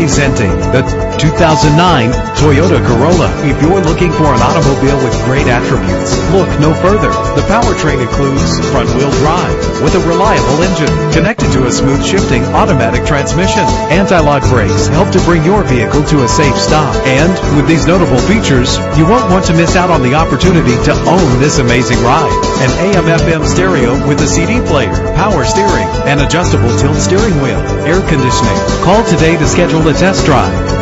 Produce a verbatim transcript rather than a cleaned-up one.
Presenting the two thousand nine Toyota Corolla. If you're looking for an automobile with great attributes, look no further. The powertrain includes front-wheel drive with a reliable engine connected to a smooth shifting automatic transmission. Anti-lock brakes help to bring your vehicle to a safe stop. And with these notable features, you won't want to miss out on the opportunity to own this amazing ride. An A M F M stereo with a C D player, power steering, and adjustable tilt steering wheel, air conditioning. Call today to schedule a test drive.